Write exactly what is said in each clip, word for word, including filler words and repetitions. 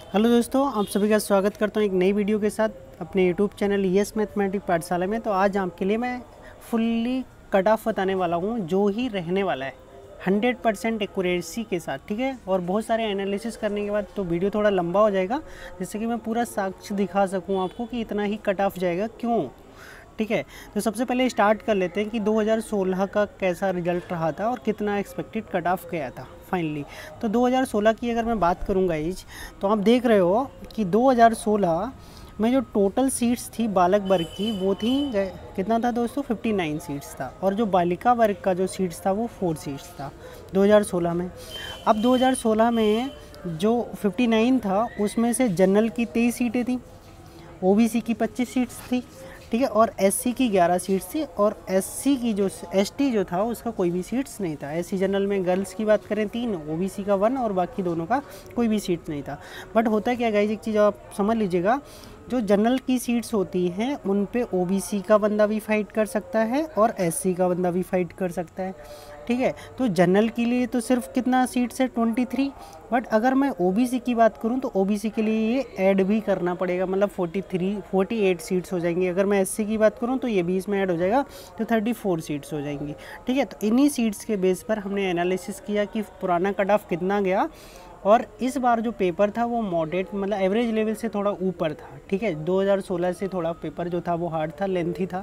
Hello दोस्तों, आप सभी का स्वागत करता हूँ एक नई वीडियो के साथ अपने यूट्यूब चैनल यस मैथमेटिक पाठशाला में। तो आज आपके लिए मैं फुल्ली कट ऑफ बताने वाला हूँ जो ही रहने वाला है हंड्रेड परसेंट एक्यूरेसी के साथ, ठीक है। और बहुत सारे एनालिसिस करने के बाद तो वीडियो थोड़ा लंबा हो जाएगा, जिससे कि मैं पूरा साक्ष्य दिखा सकूँ आपको कि इतना ही कट ऑफ जाएगा क्यों, ठीक है। तो सबसे पहले स्टार्ट कर लेते हैं कि दो हज़ार सोलह का कैसा रिजल्ट रहा था और कितना एक्सपेक्टेड कट ऑफ गया था फाइनली। तो दो हज़ार सोलह की अगर मैं बात करूँगा इज, तो आप देख रहे हो कि दो हज़ार सोलह में जो टोटल सीट्स थी बालक वर्ग की वो थी कितना था दोस्तों, उनसठ सीट्स था। और जो बालिका वर्ग का जो सीट्स था वो फोर सीट्स था दो हज़ार सोलह में। अब दो हज़ार सोलह में जो उनसठ था उसमें से जनरल की तेईस सीटें थी, ओबीसी की पच्चीस सीट्स थी, ठीक है, और एससी की ग्यारह सीट्स थी। और एससी की जो एसटी जो था उसका कोई भी सीट्स नहीं था। एससी जनरल में गर्ल्स की बात करें तीन, ओबीसी का वन और बाकी दोनों का कोई भी सीट नहीं था। बट होता है क्या गाइस, एक चीज़ आप समझ लीजिएगा, जो जनरल की सीट्स होती हैं उन पे ओबीसी का बंदा भी फाइट कर सकता है और एससी का बंदा भी फाइट कर सकता है, ठीक है। तो जनरल के लिए तो सिर्फ कितना सीट्स है, तेईस। बट अगर मैं ओबीसी की बात करूं तो ओबीसी के लिए ये ऐड भी करना पड़ेगा, मतलब तैंतालीस अड़तालीस सीट्स हो जाएंगी। अगर मैं एससी की बात करूं तो ये भी इसमें ऐड हो जाएगा, तो चौंतीस सीट्स हो जाएंगी, ठीक है। तो इन्हीं सीट्स के बेस पर हमने एनालिसिस किया कि पुराना कट ऑफ कितना गया, और इस बार जो पेपर था वो मॉडरेट मतलब एवरेज लेवल से थोड़ा ऊपर था, ठीक है। दो हज़ार सोलह से थोड़ा पेपर जो था वो हार्ड था, लेंथी था,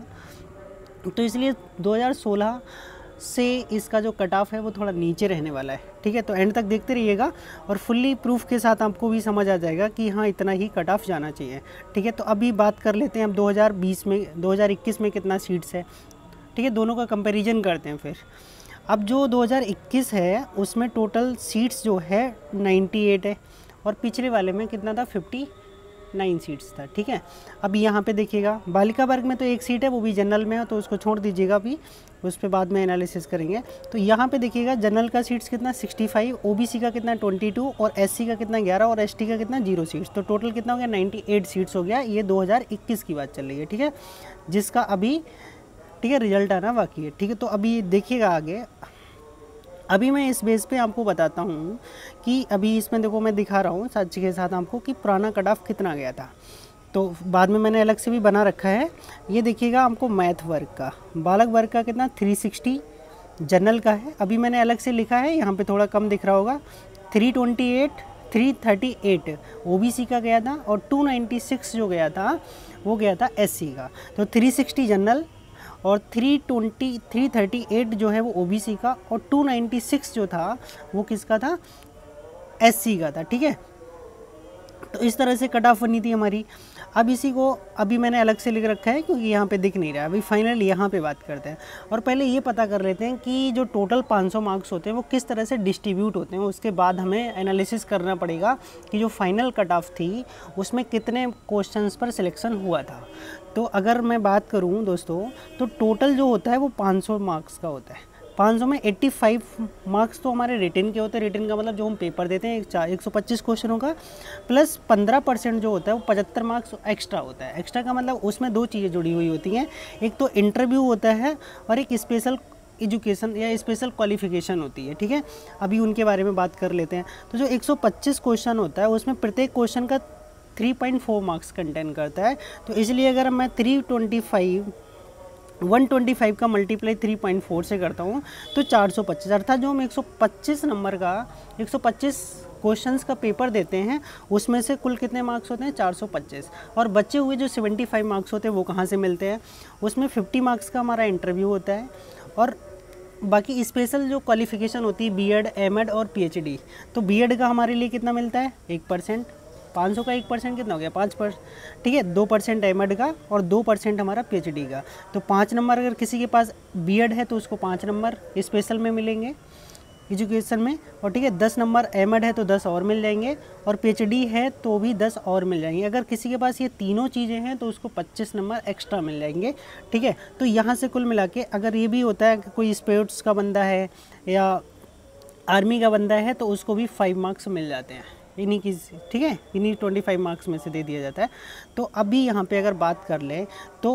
तो इसलिए दो हज़ार सोलह से इसका जो कट ऑफ है वो थोड़ा नीचे रहने वाला है, ठीक है। तो एंड तक देखते रहिएगा और फुल्ली प्रूफ के साथ आपको भी समझ आ जाएगा कि हाँ इतना ही कट ऑफ जाना चाहिए, ठीक है। तो अभी बात कर लेते हैं अब दो हज़ार बीस में दो हज़ार इक्कीस में कितना सीट्स है, ठीक है, दोनों का कंपैरिजन करते हैं फिर। अब जो दो हज़ार इक्कीस है उसमें टोटल सीट्स जो है अट्ठानवे है और पिछले वाले में कितना था, उनसठ सीट्स था, ठीक है। अब यहाँ पे देखिएगा बालिका वर्ग में तो एक सीट है, वो भी जनरल में है, तो उसको छोड़ दीजिएगा, अभी उस पर बाद में एनालिसिस करेंगे। तो यहाँ पे देखिएगा जनरल का सीट्स कितना पैंसठ, ओबीसी का कितना बाईस और एससी का कितना ग्यारह और एसटी का कितना जीरो सीट्स। तो टोटल कितना हो गया, अट्ठानवे सीट्स हो गया। ये दो हज़ार इक्कीस की बात चल रही है, ठीक है, जिसका अभी, ठीक है, रिजल्ट आना बाकी है, ठीक है। तो अभी देखिएगा आगे, अभी मैं इस बेस पे आपको बताता हूँ कि अभी इसमें देखो मैं दिखा रहा हूँ सच के साथ आपको कि पुराना कट ऑफ कितना गया था। तो बाद में मैंने अलग से भी बना रखा है, ये देखिएगा आपको मैथ वर्ग का, बालक वर्ग का कितना तीन सौ साठ जनरल का है। अभी मैंने अलग से लिखा है, यहाँ पे थोड़ा कम दिख रहा होगा, तीन सौ अट्ठाईस तीन सौ अड़तीस ओबीसी का गया था और दो सौ छियानवे जो गया था वो गया था एससी का। तो तीन सौ साठ जनरल और तीन सौ बीस तीन सौ अड़तीस जो है वो ओबीसी का और दो सौ छियानवे जो था वो किसका था, एससी का था, ठीक है। तो इस तरह से कट ऑफ बनी थी हमारी। अब इसी को अभी मैंने अलग से लिख रखा है क्योंकि यहाँ पे दिख नहीं रहा। अभी फाइनल यहाँ पे बात करते हैं और पहले ये पता कर लेते हैं कि जो टोटल पाँच सौ मार्क्स होते हैं वो किस तरह से डिस्ट्रीब्यूट होते हैं। उसके बाद हमें एनालिसिस करना पड़ेगा कि जो फाइनल कट ऑफ थी उसमें कितने क्वेश्चंस पर सिलेक्शन हुआ था। तो अगर मैं बात करूँ दोस्तों तो टोटल जो होता है वो पाँच सौ मार्क्स का होता है। पाँच सौ में पचासी मार्क्स तो हमारे रिटन के होते हैं। रिटन का मतलब जो हम पेपर देते हैं एक सौ पच्चीस क्वेश्चनों का, प्लस पंद्रह परसेंट जो होता है वो पचहत्तर मार्क्स एक्स्ट्रा होता है। एक्स्ट्रा का मतलब उसमें दो चीज़ें जुड़ी हुई होती हैं, एक तो इंटरव्यू होता है और एक स्पेशल एजुकेशन या स्पेशल क्वालिफिकेशन होती है, ठीक है। अभी उनके बारे में बात कर लेते हैं। तो जो एक सौ पच्चीस क्वेश्चन होता है उसमें प्रत्येक क्वेश्चन का तीन पॉइंट चार मार्क्स कंटेन करता है। तो इसलिए अगर मैं तीन सौ पच्चीस एक सौ पच्चीस का मल्टीप्लाई तीन पॉइंट चार से करता हूँ तो चार सौ पच्चीस, अर्थात जो हम एक सौ पच्चीस नंबर का एक सौ पच्चीस क्वेश्चंस का पेपर देते हैं उसमें से कुल कितने मार्क्स होते हैं, चार सौ पच्चीस। और बचे हुए जो पचहत्तर मार्क्स होते हैं वो कहाँ से मिलते हैं, उसमें पचास मार्क्स का हमारा इंटरव्यू होता है और बाकी स्पेशल जो क्वालिफिकेशन होती है बीएड, एमएड और पीएचडी। तो बीएड का हमारे लिए कितना मिलता है, एक परसेंट, पाँच सौ का एक परसेंट कितना हो गया, पाँच परसेंट, ठीक है। दो परसेंट एमएड का और दो परसेंट हमारा पीएचडी का। तो पाँच नंबर अगर किसी के पास बीएड है तो उसको पाँच नंबर स्पेशल में मिलेंगे एजुकेशन में, और ठीक है दस नंबर एमएड है तो दस और मिल जाएंगे और पीएचडी है तो भी दस और मिल जाएंगे। अगर किसी के पास ये तीनों चीज़ें हैं तो उसको पच्चीस नंबर एक्स्ट्रा मिल जाएंगे, ठीक है। तो यहाँ से कुल मिला के अगर ये भी होता है कि कोई स्पोर्ट्स का बंदा है या आर्मी का बंदा है तो उसको भी फाइव मार्क्स मिल जाते हैं इन्हीं की, ठीक है, इन्हीं पच्चीस मार्क्स में से दे दिया जाता है। तो अभी यहाँ पे अगर बात कर लें तो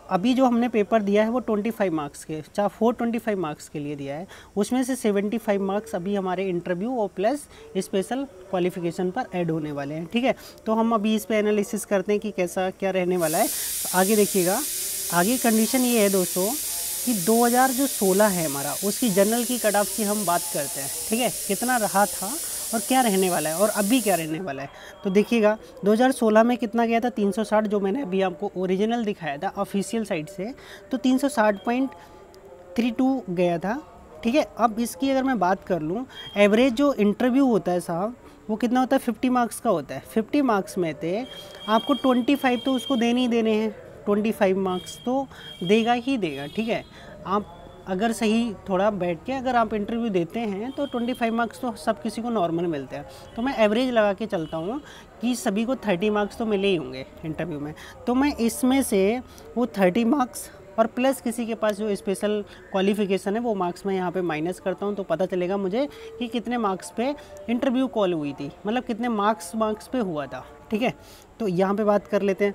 अभी जो हमने पेपर दिया है वो पच्चीस मार्क्स के, चाहे चार सौ पच्चीस मार्क्स के लिए दिया है, उसमें से पचहत्तर मार्क्स अभी हमारे इंटरव्यू और प्लस स्पेशल क्वालिफिकेशन पर ऐड होने वाले हैं। ठीक है, तो हम अभी इस पे एनालिसिस करते हैं कि कैसा क्या रहने वाला है। तो आगे देखिएगा, आगे कंडीशन ये है दोस्तों कि दो हज़ार जो सोलह है हमारा, उसकी जनरल की कट ऑफ की हम बात करते हैं। ठीक है, कितना रहा था और क्या रहने वाला है और अभी क्या रहने वाला है। तो देखिएगा दो हज़ार सोलह में कितना गया था, तीन सौ साठ, जो मैंने अभी आपको ओरिजिनल दिखाया था ऑफिशियल साइट से, तो तीन सौ साठ पॉइंट थ्री टू गया था। ठीक है, अब इसकी अगर मैं बात कर लूँ, एवरेज जो इंटरव्यू होता है साहब वो कितना होता है, फिफ्टी मार्क्स का होता है। फिफ्टी मार्क्स में थे आपको ट्वेंटी फाइव तो उसको देने ही देने हैं, ट्वेंटी फाइव मार्क्स तो देगा ही देगा। ठीक है, आप अगर सही थोड़ा बैठ के अगर आप इंटरव्यू देते हैं तो पच्चीस मार्क्स तो सब किसी को नॉर्मल मिलते हैं। तो मैं एवरेज लगा के चलता हूँ कि सभी को तीस मार्क्स तो मिले ही होंगे इंटरव्यू में। तो मैं इसमें से वो तीस मार्क्स और प्लस किसी के पास जो स्पेशल क्वालिफिकेशन है वो मार्क्स मैं यहाँ पे माइनस करता हूँ, तो पता चलेगा मुझे कि कितने मार्क्स पे इंटरव्यू कॉल हुई थी, मतलब कितने मार्क्स मार्क्स पे हुआ था। ठीक है, तो यहाँ पे बात कर लेते हैं।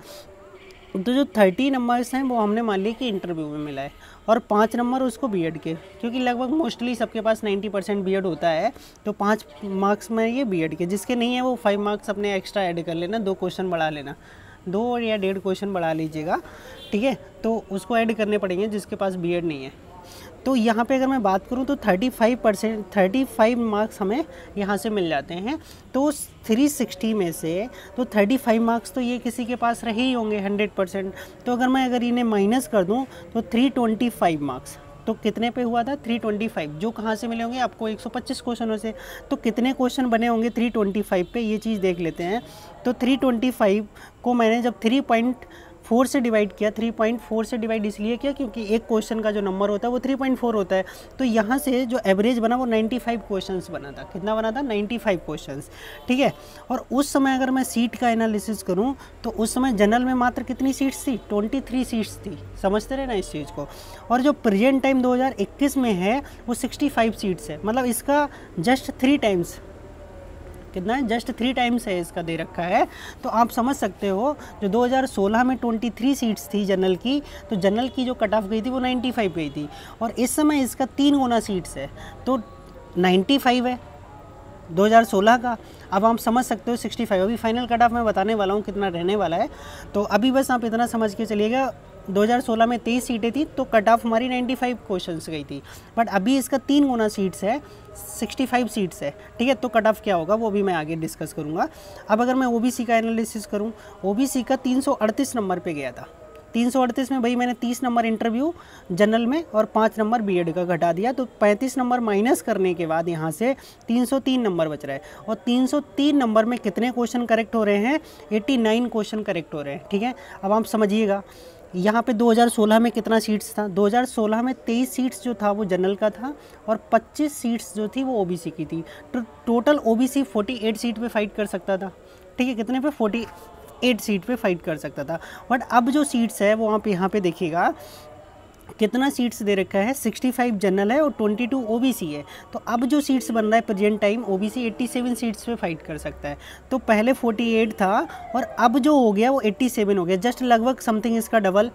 तो जो थर्टी नंबर्स हैं वो हमने मान लिया कि इंटरव्यू में मिला है, और पाँच नंबर उसको बीएड के, क्योंकि लगभग मोस्टली सबके पास नब्बे परसेंट बीएड होता है, तो पाँच मार्क्स में ये बीएड के। जिसके नहीं है वो फाइव मार्क्स अपने एक्स्ट्रा ऐड कर लेना, दो क्वेश्चन बढ़ा लेना, दो या डेढ़ क्वेश्चन बढ़ा लीजिएगा। ठीक है, तो उसको ऐड करने पड़ेंगे जिसके पास बीएड नहीं है। तो यहाँ पे अगर मैं बात करूँ तो पैंतीस परसेंट पैंतीस मार्क्स हमें यहाँ से मिल जाते हैं। तो उस तीन सौ साठ में से तो पैंतीस मार्क्स तो ये किसी के पास रहे ही होंगे हंड्रेड परसेंट। तो अगर मैं अगर इन्हें माइनस कर दूँ तो तीन सौ पच्चीस मार्क्स तो कितने पे हुआ था, तीन सौ पच्चीस, जो कहाँ से मिले होंगे आपको, एक सौ पच्चीस क्वेश्चनों से। तो कितने क्वेश्चन बने होंगे तीन सौ पच्चीस पे, ये चीज़ देख लेते हैं। तो तीन सौ पच्चीस को मैंने जब थ्री पॉइंट फोर से डिवाइड किया, थ्री पॉइंट फोर से डिवाइड इसलिए किया क्योंकि एक क्वेश्चन का जो नंबर होता है वो थ्री पॉइंट फोर होता है। तो यहाँ से जो एवरेज बना वो पचानवे क्वेश्चंस बना था। कितना बना था, पचानवे क्वेश्चंस। ठीक है, और उस समय अगर मैं सीट का एनालिसिस करूँ तो उस समय जनरल में मात्र कितनी सीट्स थी, तेईस सीट्स थी। समझते रहे ना इस चीज़ को। और जो प्रेजेंट टाइम दो हज़ार इक्कीस में है वो पैंसठ सीट्स है, मतलब इसका जस्ट थ्री टाइम्स, कितना है, जस्ट थ्री टाइम्स है इसका दे रखा है। तो आप समझ सकते हो जो दो हज़ार सोलह में तेईस सीट्स थी जनरल की, तो जनरल की जो कट ऑफ गई थी वो पचानवे गई थी, और इस समय इसका तीन गुना सीट्स है तो पचानवे है दो हज़ार सोलह का। अब आप समझ सकते हो पैंसठ, अभी फाइनल कट ऑफ मैं बताने वाला हूँ कितना रहने वाला है। तो अभी बस आप इतना समझ के चलिएगा, दो हज़ार सोलह में तेईस सीटें थी तो कट ऑफ हमारी पचानवे क्वेश्चंस गई थी, बट अभी इसका तीन गुना सीट्स है, पैंसठ सीट्स है। ठीक है, तो कट ऑफ क्या होगा वो भी मैं आगे डिस्कस करूँगा। अब अगर मैं ओबीसी का एनालिसिस करूँ, ओबीसी का तीन सौ अड़तीस नंबर पे गया था। तीन सौ अड़तीस में भाई मैंने तीस नंबर इंटरव्यू जनरल में और पाँच नंबर बीएड का घटा दिया, तो पैंतीस नंबर माइनस करने के बाद यहाँ से तीन सौ तीन नंबर बच रहा है। और तीन सौ तीन नंबर में कितने क्वेश्चन करेक्ट हो रहे हैं, नवासी क्वेश्चन करेक्ट हो रहे हैं। ठीक है, अब आप समझिएगा यहाँ पे दो हज़ार सोलह में कितना सीट्स था, दो हज़ार सोलह में तेईस सीट्स जो था वो जनरल का था और पच्चीस सीट्स जो थी वो ओबीसी की थी। तो टोटल ओबीसी अड़तालीस सीट पे फाइट कर सकता था। ठीक है, कितने पे, अड़तालीस सीट पे फाइट कर सकता था। बट अब जो सीट्स है वो आप यहाँ पे देखिएगा कितना सीट्स दे रखा है, पैंसठ जनरल है और बाईस ओबीसी है। तो अब जो सीट्स बन रहा है प्रेजेंट टाइम, ओबीसी सत्तासी सीट्स पे फाइट कर सकता है। तो पहले अड़तालीस था और अब जो हो गया वो सत्तासी हो गया, जस्ट लगभग समथिंग इसका डबल।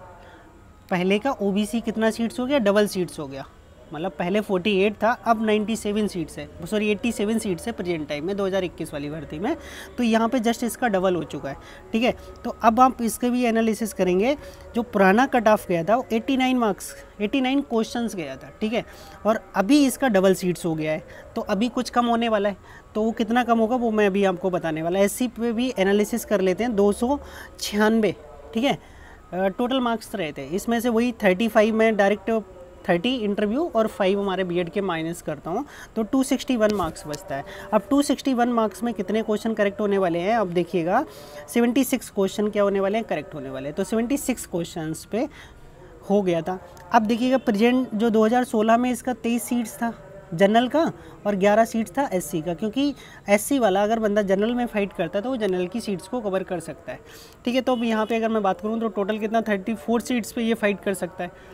पहले का ओबीसी कितना सीट्स हो गया, डबल सीट्स हो गया, मतलब पहले अड़तालीस था अब सत्तानवे सीट्स है, सॉरी सत्तासी सीट्स है प्रेजेंट टाइम में दो हज़ार इक्कीस वाली भर्ती में। तो यहाँ पे जस्ट इसका डबल हो चुका है। ठीक है, तो अब आप इसके भी एनालिसिस करेंगे। जो पुराना कट ऑफ गया था वो नवासी मार्क्स नवासी क्वेश्चंस गया था। ठीक है, और अभी इसका डबल सीट्स हो गया है, तो अभी कुछ कम होने वाला है। तो वो कितना कम होगा वो मैं अभी आपको बताने वाला है। एससी पे भी एनालिसिस कर लेते हैं, दो सौ छियानवे। ठीक है, टोटल मार्क्स रहे थे, इसमें से वही पैंतीस में डायरेक्ट तीस इंटरव्यू और फाइव हमारे बीएड के माइनस करता हूँ तो दो सौ इकसठ मार्क्स बचता है। अब दो सौ इकसठ मार्क्स में कितने क्वेश्चन करेक्ट होने वाले हैं, अब देखिएगा छिहत्तर क्वेश्चन क्या होने वाले हैं, करेक्ट होने वाले हैं। तो छिहत्तर क्वेश्चंस पे हो गया था। अब देखिएगा प्रेजेंट जो दो हज़ार सोलह में इसका तेईस सीट्स था जनरल का और ग्यारह सीट्स था एससी का, क्योंकि एससी वाला अगर बंदा जनरल में फाइट करता है तो वो जनरल की सीट्स को कवर कर सकता है। ठीक है, तो अब यहाँ पे अगर मैं बात करूँ तो टोटल कितना चौंतीस सीट्स पे ये फाइट कर सकता है।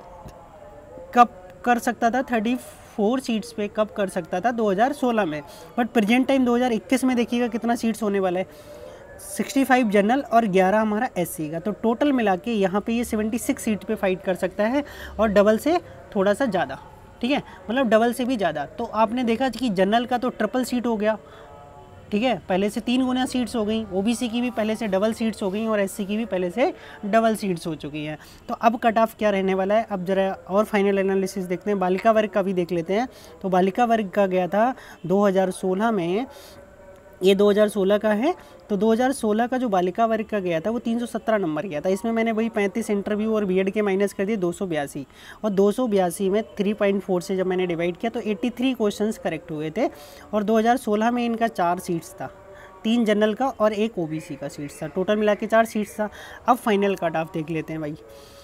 कब कर सकता था, चौंतीस सीट्स पे कब कर सकता था, दो हज़ार सोलह में। बट प्रेजेंट टाइम दो हज़ार इक्कीस में देखिएगा कितना सीट्स होने वाला है, पैंसठ जनरल और ग्यारह हमारा एससी का। तो टोटल मिला के यहाँ पे ये छिहत्तर सीट पे फाइट कर सकता है और डबल से थोड़ा सा ज़्यादा, ठीक है, मतलब डबल से भी ज़्यादा। तो आपने देखा कि जनरल का तो ट्रिपल सीट हो गया, ठीक है, पहले से तीन गुना सीट्स हो गई, ओबीसी की भी पहले से डबल सीट्स हो गई और एससी की भी पहले से डबल सीट्स हो चुकी हैं। तो अब कट ऑफ क्या रहने वाला है, अब जरा और फाइनल एनालिसिस देखते हैं। बालिका वर्ग का भी देख लेते हैं। तो बालिका वर्ग का गया था दो हज़ार सोलह में, ये दो हज़ार सोलह का है। तो दो हज़ार सोलह का जो बालिका वर्ग का गया था वो तीन सौ सत्रह नंबर गया था। इसमें मैंने वही पैंतीस इंटरव्यू और बीएड के माइनस कर दिए दो सौ बयासी, और दो सौ बयासी में तीन पॉइंट चार से जब मैंने डिवाइड किया तो तिरासी क्वेश्चंस करेक्ट हुए थे। और दो हज़ार सोलह में इनका चार सीट्स था, तीन जनरल का और एक ओबीसी का सीट्स था, टोटल मिला के चार सीट्स था। अब फाइनल कट ऑफ देख लेते हैं भाई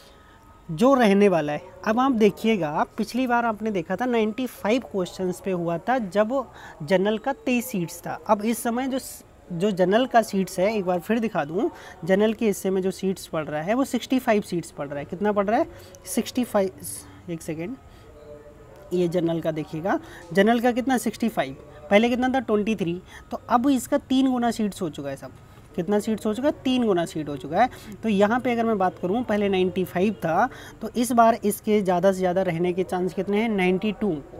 जो रहने वाला है। अब आप देखिएगा, पिछली बार आपने देखा था पचानवे क्वेश्चंस पे हुआ था जब जनरल का तेईस सीट्स था। अब इस समय जो जो जनरल का सीट्स है, एक बार फिर दिखा दूं, जनरल के हिस्से में जो सीट्स पड़ रहा है वो पैंसठ सीट्स पड़ रहा है। कितना पड़ रहा है? पैंसठ, एक सेकेंड, ये जनरल का देखिएगा, जनरल का कितना पैंसठ, पहले कितना था तेईस। तो अब इसका तीन गुना सीट्स हो चुका है सब। कितना सीट्स हो चुका है? तीन गुना सीट हो चुका है। तो यहाँ पे अगर मैं बात करूँ, पहले पचानवे था, तो इस बार इसके ज़्यादा से ज़्यादा रहने के चांस कितने हैं? बानवे।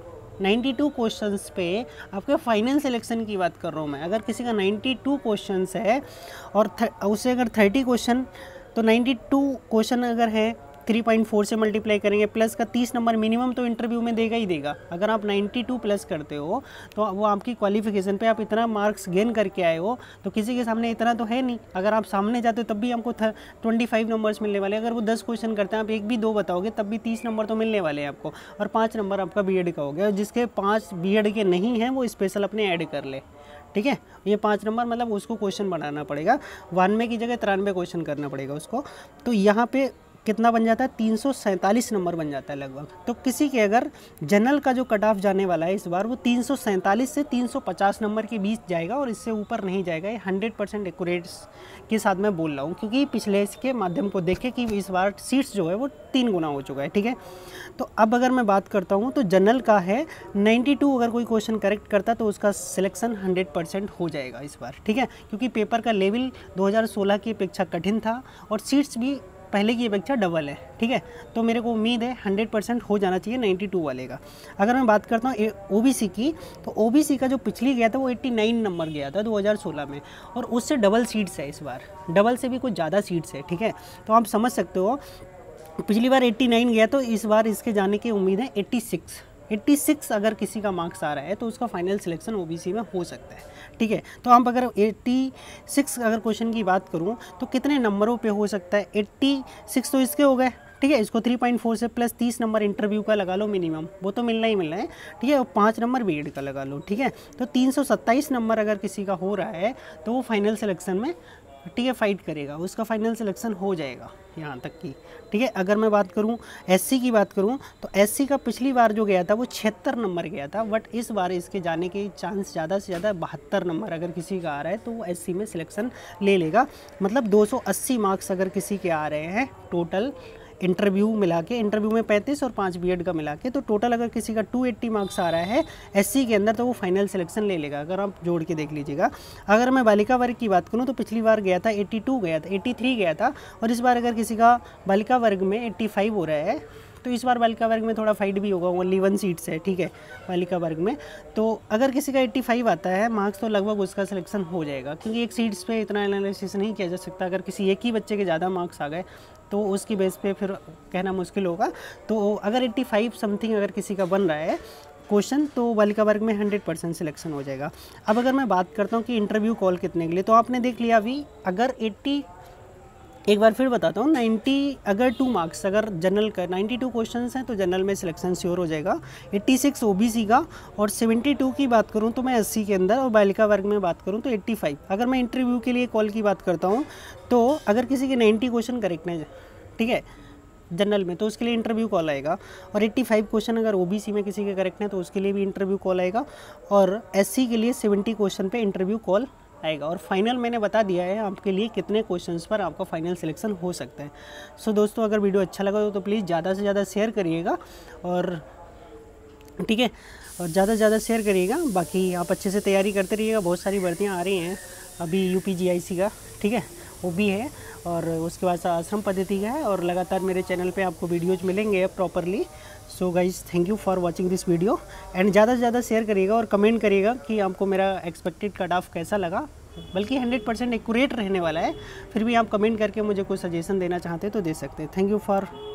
बानवे क्वेश्चंस पे आपके फाइनल सिलेक्शन की बात कर रहा हूँ मैं। अगर किसी का बानवे क्वेश्चंस है और उससे अगर तीस क्वेश्चन, तो बानवे क्वेश्चन अगर है तीन पॉइंट चार से मल्टीप्लाई करेंगे, प्लस का तीस नंबर मिनिमम तो इंटरव्यू में देगा ही देगा। अगर आप बानवे प्लस करते हो तो वो आपकी क्वालिफिकेशन पे आप इतना मार्क्स गेन करके आए हो, तो किसी के सामने इतना तो है नहीं। अगर आप सामने जाते हो तब भी हमको पच्चीस नंबर्स मिलने वाले। अगर वो दस क्वेश्चन करते हैं, आप एक भी दो बताओगे तब भी तीस नंबर तो मिलने वाले हैं आपको, और पाँच नंबर आपका बीएड का हो गया। जिसके पाँच बीएड के नहीं हैं वो स्पेशल अपने ऐड कर ले, ठीक है। ये पाँच नंबर मतलब उसको क्वेश्चन बनाना पड़ेगा, बानवे की जगह तिरानवे क्वेश्चन करना पड़ेगा उसको। तो यहाँ पे कितना बन जाता है? तीन सौ सैंतालीस नंबर बन जाता है लगभग। तो किसी के अगर जनरल का जो कट ऑफ जाने वाला है इस बार वो तीन सौ सैंतालीस से तीन सौ पचास नंबर के बीच जाएगा और इससे ऊपर नहीं जाएगा। ये हंड्रेड परसेंट एक्यूरेट के साथ मैं बोल रहा हूँ, क्योंकि पिछले इसके माध्यम को देखे कि इस बार सीट्स जो है वो तीन गुना हो चुका है, ठीक है। तो अब अगर मैं बात करता हूँ तो जनरल का है बानवे, अगर कोई क्वेश्चन करेक्ट करता तो उसका सिलेक्शन हंड्रेड परसेंट हो जाएगा इस बार, ठीक है। क्योंकि पेपर का लेवल दो हज़ार सोलह की अपेक्षा कठिन था और सीट्स भी पहले की अपेक्षा डबल है, ठीक है। तो मेरे को उम्मीद है हंड्रेड परसेंट हो जाना चाहिए बानवे वाले का। अगर मैं बात करता हूँ ओबीसी की, तो ओबीसी का जो पिछली गया था वो नवासी नंबर गया था दो हज़ार सोलह में, और उससे डबल सीट्स है इस बार, डबल से भी कुछ ज़्यादा सीट्स है, ठीक है। तो आप समझ सकते हो, पिछली बार नवासी गया तो इस बार इसके जाने की उम्मीद है छियासी। छियासी अगर किसी का मार्क्स आ रहा है तो उसका फाइनल सिलेक्शन ओबीसी में हो सकता है, ठीक है। तो हम अगर छियासी अगर क्वेश्चन की बात करूं तो कितने नंबरों पे हो सकता है? छियासी तो इसके हो गए, ठीक है। इसको तीन पॉइंट चार से प्लस तीस नंबर इंटरव्यू का लगा लो मिनिमम, वो तो मिलना ही मिलना है, ठीक है। और पाँच नंबर बीएड का लगा लो, ठीक है। तो तीन सौ सत्ताईस नंबर अगर किसी का हो रहा है तो वो फाइनल सिलेक्शन में, ठीक है, फाइट करेगा, उसका फाइनल सिलेक्शन हो जाएगा यहाँ तक की, ठीक है। अगर मैं बात करूँ एससी की बात करूँ तो एससी का पिछली बार जो गया था वो छिहत्तर नंबर गया था, बट इस बार इसके जाने के चांस ज़्यादा से ज़्यादा बहत्तर नंबर अगर किसी का आ रहा है तो वो एससी में सिलेक्शन ले लेगा। मतलब दो सौ अस्सी मार्क्स अगर किसी के आ रहे हैं टोटल इंटरव्यू मिला के, इंटरव्यू में पैंतीस और पाँच बीएड का मिला के, तो टोटल अगर किसी का दो सौ अस्सी मार्क्स आ रहा है एससी के अंदर तो वो फाइनल सिलेक्शन ले लेगा। अगर आप जोड़ के देख लीजिएगा। अगर मैं बालिका वर्ग की बात करूँ तो पिछली बार गया था बयासी गया था, तिरासी गया था, और इस बार अगर किसी का बालिका वर्ग में पचासी हो रहा है तो इस बार बालिका वर्ग में थोड़ा फाइट भी होगा, ओनली वन सीट्स है, ठीक है, बालिका वर्ग में। तो अगर किसी का पचासी आता है मार्क्स तो लगभग उसका सिलेक्शन हो जाएगा, क्योंकि एक सीट्स पे इतना एनालिसिस नहीं किया जा सकता। अगर किसी एक ही बच्चे के ज़्यादा मार्क्स आ गए तो उसकी बेस पे फिर कहना मुश्किल होगा। तो अगर पचासी समथिंग अगर किसी का बन रहा है क्वेश्चन तो बालिका वर्ग में हंड्रेड परसेंट सिलेक्शन हो जाएगा। अब अगर मैं बात करता हूँ कि इंटरव्यू कॉल कितने के लिए, तो आपने देख लिया अभी, अगर अस्सी, एक बार फिर बताता हूँ, नब्बे अगर टू मार्क्स अगर जनरल का बानवे क्वेश्चंस हैं तो जनरल में सिलेक्शन श्योर हो जाएगा। छियासी ओबीसी का, और बहत्तर की बात करूँ तो मैं एससी के अंदर, और बालिका वर्ग में बात करूँ तो पचासी। अगर मैं इंटरव्यू के लिए कॉल की बात करता हूँ तो अगर किसी के नब्बे क्वेश्चन करेक्ट है, ठीक है, जनरल में, तो उसके लिए इंटरव्यू कॉल आएगा। और पचासी क्वेश्चन अगर ओबीसी में किसी के करेक्ट है तो उसके लिए भी इंटरव्यू कॉल आएगा। और एससी के लिए सत्तर क्वेश्चन पे इंटरव्यू कॉल आएगा। और फाइनल मैंने बता दिया है आपके लिए कितने क्वेश्चंस पर आपका फाइनल सिलेक्शन हो सकता है। सो दोस्तों, अगर वीडियो अच्छा लगा तो प्लीज़ ज़्यादा से ज़्यादा शेयर करिएगा, और ठीक है, और ज़्यादा से ज़्यादा शेयर करिएगा। बाकी आप अच्छे से तैयारी करते रहिएगा, बहुत सारी भर्तियाँ आ रही हैं, अभी यू पी जी आई सी का, ठीक है, वो भी है। और उसके बाद आश्रम पद्धति का है, और लगातार मेरे चैनल पे आपको वीडियोज़ मिलेंगे properly. So guys, thank you for watching this video, and ज़्यादा से ज़्यादा शेयर करिएगा और कमेंट करिएगा कि आपको मेरा एक्सपेक्टेड कट ऑफ कैसा लगा। बल्कि हंड्रेड परसेंट एक्यूरेट रहने वाला है, फिर भी आप कमेंट करके मुझे कोई सजेशन देना चाहते हैं तो दे सकते हैं। Thank you for